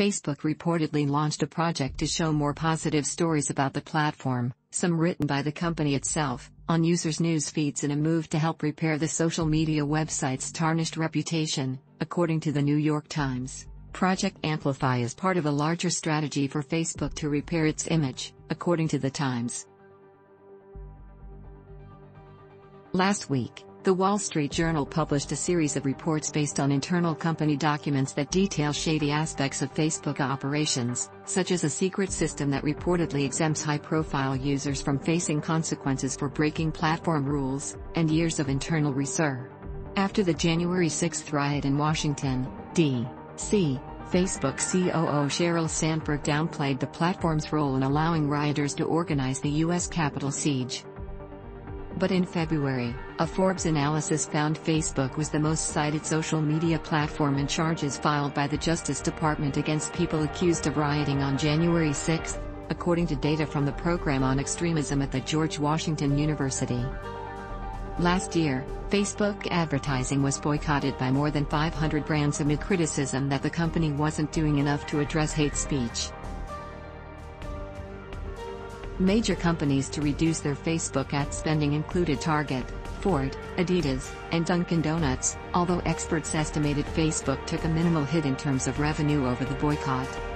Facebook reportedly launched a project to show more positive stories about the platform, some written by the company itself, on users' news feeds in a move to help repair the social media website's tarnished reputation, according to the New York Times. Project Amplify is part of a larger strategy for Facebook to repair its image, according to the Times. Last week, The Wall Street Journal published a series of reports based on internal company documents that detail shady aspects of Facebook operations, such as a secret system that reportedly exempts high-profile users from facing consequences for breaking platform rules, and years of internal research. After the January 6 riot in Washington, D.C., Facebook COO Sheryl Sandberg downplayed the platform's role in allowing rioters to organize the U.S. Capitol siege. But in February, a Forbes analysis found Facebook was the most cited social media platform in charges filed by the Justice Department against people accused of rioting on January 6, according to data from the Program on Extremism at the George Washington University. Last year, Facebook advertising was boycotted by more than 500 brands amid criticism that the company wasn't doing enough to address hate speech. Major companies to reduce their Facebook ad spending included Target, Ford, Adidas, and Dunkin' Donuts, although experts estimated Facebook took a minimal hit in terms of revenue over the boycott.